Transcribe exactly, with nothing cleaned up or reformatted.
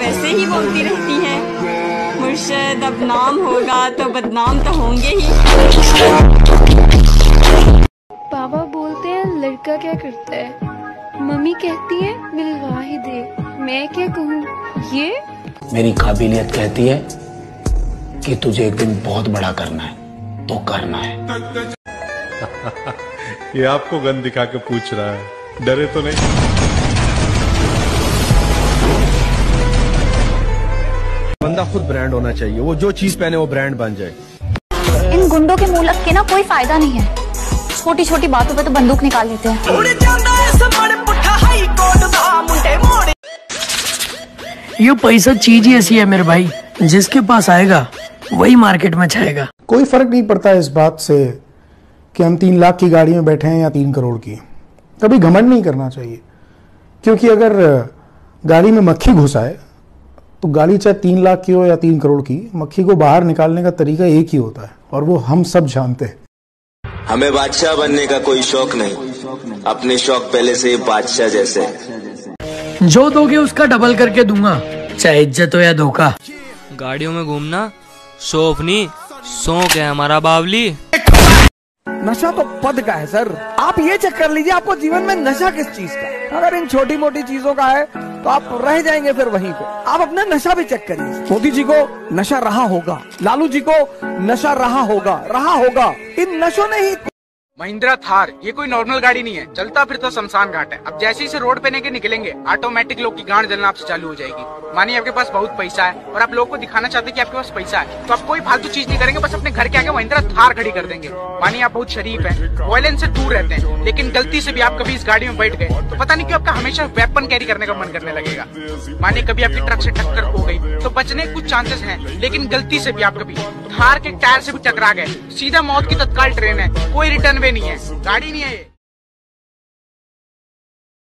वैसे ही बोलती रहती हैं। मुर्शद अब नाम होगा तो बदनाम तो होंगे ही। पापा बोलते हैं लड़का क्या करता है, मम्मी कहती है मिलवा ही दे, मैं क्या कहूँ? ये मेरी काबिलियत कहती है कि तुझे एक दिन बहुत बड़ा करना है तो करना है। ये आपको गन दिखा के पूछ रहा है, डरे तो नहीं? बंदा खुद ब्रांड होना चाहिए, वो जो चीज पहने वो ब्रांड बन जाए। इन गुंडों के मुंह लग के ना कोई फायदा नहीं है, छोटी छोटी बातों पे तो बंदूक निकाल लेते हैं। ये पैसा चीज ही ऐसी है मेरे भाई, जिसके पास आएगा वही मार्केट में छाएगा। कोई फर्क नहीं पड़ता इस बात से कि हम तीन लाख की गाड़ी में बैठे हैं या तीन करोड़ की। कभी घमंड नहीं करना चाहिए, क्योंकि अगर गाड़ी में मक्खी घुस आए तो गाड़ी चाहे तीन लाख की हो या तीन करोड़ की, मक्खी को बाहर निकालने का तरीका एक ही होता है और वो हम सब जानते हैं। हमें बादशाह बनने का कोई शौक नहीं, अपने शौक पहले से ही बादशाह जैसे। जो दोगे उसका डबल करके दूंगा, चाहे इज्जत हो या धोखा। गाड़ियों में घूमना शौक नहीं, शौक है हमारा बावली। नशा तो पद का है सर, आप ये चेक कर लीजिए आपको जीवन में नशा किस चीज का। अगर इन छोटी मोटी चीजों का है तो आप रह जाएंगे फिर वहीं पे। आप अपना नशा भी चेक करिए। मोदी जी को नशा रहा होगा, लालू जी को नशा रहा होगा, रहा होगा। इन नशों ने ही महिंद्रा थार ये कोई नॉर्मल गाड़ी नहीं है, चलता फिरता शमशान घाट है। अब जैसे ही से रोड पे लेके निकलेंगे ऑटोमेटिक लोग की गांड जलना आपसे चालू हो जाएगी। मानिए आपके पास बहुत पैसा है और आप लोगों को दिखाना चाहते हैं कि आपके पास पैसा है, तो आप कोई फालतू चीज नहीं करेंगे, बस अपने घर के आगे महिंद्रा थार खड़ी कर देंगे। मानिए आप बहुत शरीफ हैं, वायलेंस से दूर रहते हैं, लेकिन गलती से भी आप कभी इस गाड़ी में बैठ गए तो पता नहीं क्यों आपका हमेशा वेपन कैरी करने का मन करने लगेगा। मानिए कभी आपकी ट्रक से टक्कर हो गई तो बचने के कुछ चांसेस हैं, लेकिन गलती से भी आप कभी थार के टायर से भी टकरा गए, सीधा मौत की तत्काल ट्रेन है, कोई रिटर्न वे नहीं है, गाड़ी नहीं है ये।